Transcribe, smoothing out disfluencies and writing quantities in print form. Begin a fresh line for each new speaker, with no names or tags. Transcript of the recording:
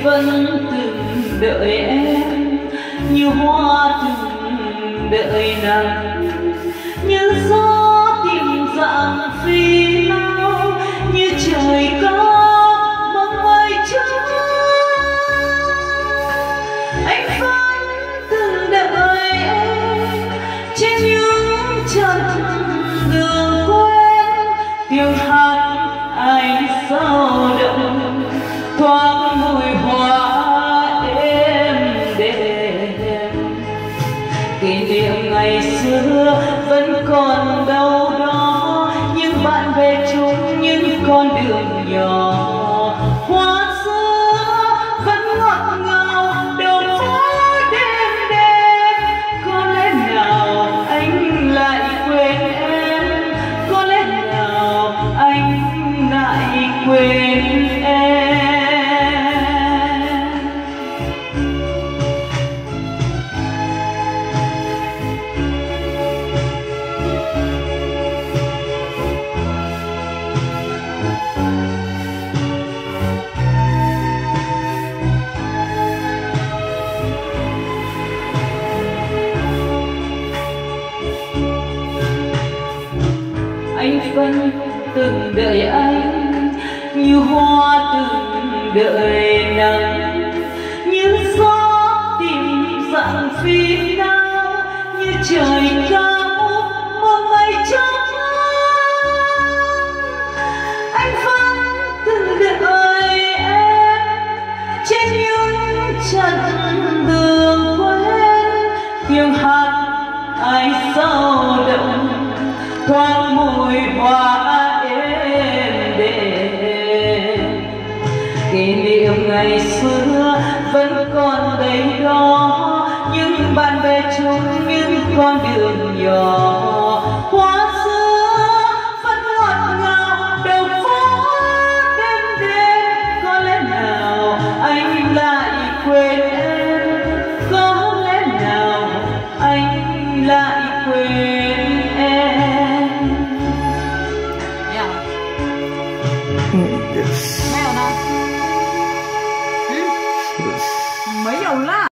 vẫn từng đợi em như hoa từng đợi nắng, như gió tìm dặm phi lao, như trời cao mong mây trắng. Anh vẫn từng đợi em trên những chân đường quen, tiếng hát anh sao động thoáng mùi hoa êm đềm. Kỷ niệm ngày xưa vẫn còn đâu đó, những bạn bè chung những con đường nhỏ, hoa xưa vẫn ngọt ngào đầu phố đêm đêm. Có lẽ nào anh lại quên em, có lẽ nào anh lại quên em. Anh vẫn từng đợi anh như hoa từng đợi nắng, như gió tìm dặm phi lao, như trời cao mong mây trắng. Anh vẫn từng đợi em trên những chân đường quen, tiếng hát ai sao động thoáng mùi hoa êm đềm. Kỷ niệm ngày xưa vẫn còn đây đó, những bạn bè chung những con đường nhỏ,